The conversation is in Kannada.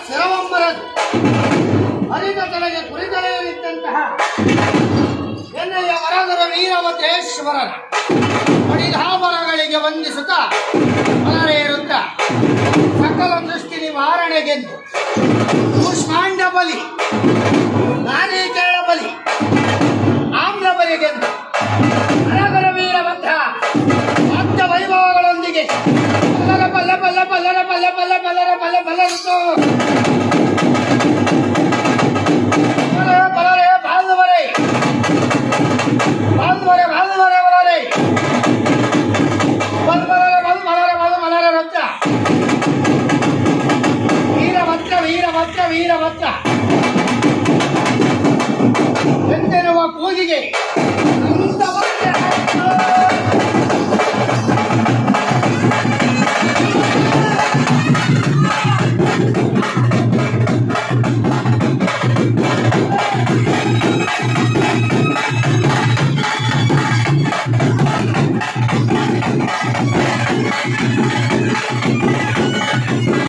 ಶಿರವಂಬರದು ಹರಿದ ತಲೆಗೆ ಕುರಿತಲೆಯಲ್ಲಿದ್ದಂತಹ ಎನ್ನೆಯ ವರದರ ವೀರಭದ್ರೇಶ್ವರನ ಪಡಿಧಾವರಗಳಿಗೆ ವಂದಿಸುತ್ತಾ ಹೊರರೇರುತ್ತ ಸಕಲ ದೃಷ್ಟಿ ನಿವಾರಣೆಗೆಂದು ಕೂಷ್ಮಾಂಡ ಬಲಿ ನಾನೇಕೆ